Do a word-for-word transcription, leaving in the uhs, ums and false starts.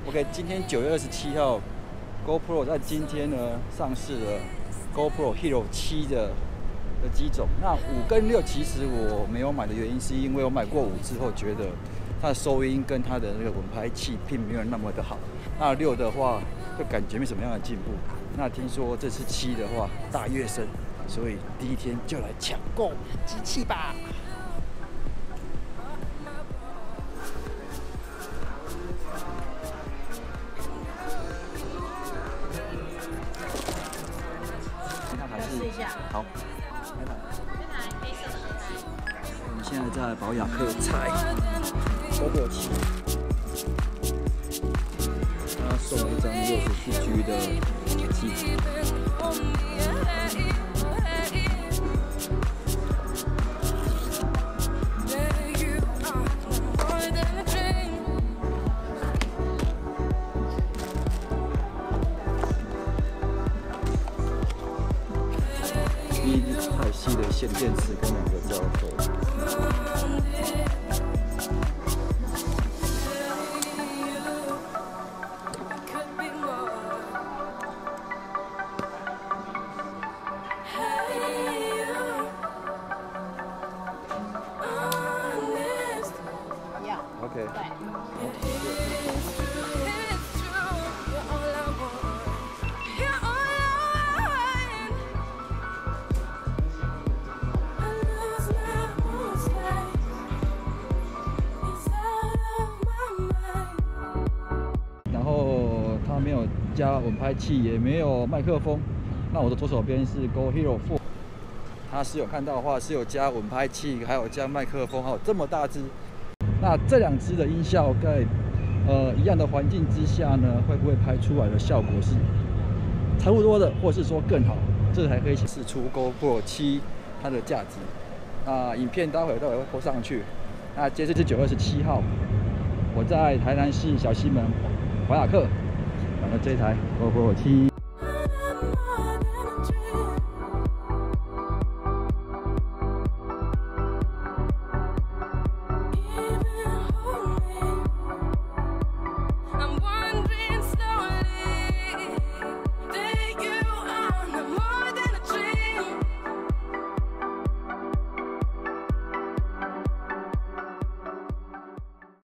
OK， 今天九月二十七号 ，GoPro 在今天呢上市了 GoPro Hero 七的的机种。那五跟六其实我没有买的原因，是因为我买过五之后，觉得它的收音跟它的那个稳拍器并没有那么的好。那六的话，就感觉没什么样的进步。那听说这次七的话大跃升，所以第一天就来抢购机器吧。 试一下。 好。 这台黑色的二台。 我们现在在保雅克拆 GoPro 七，他送了一张六十四 G 的机子。一太细的线电池跟两个胶头。 要。 OK。 对。 然后它没有加稳拍器，也没有麦克风。那我的左手边是 Go Hero 四，它是有看到的话是有加稳拍器，还有加麦克风，还有这么大只。那这两只的音效在呃一样的环境之下呢，会不会拍出来的效果是差不多的，或是说更好？这才可以显示出 GoPro 七它的价值。那影片待会待会会播上去。那接着是九月二十七号。 我在台南市小西门保雅克买了这台 GoPro 七。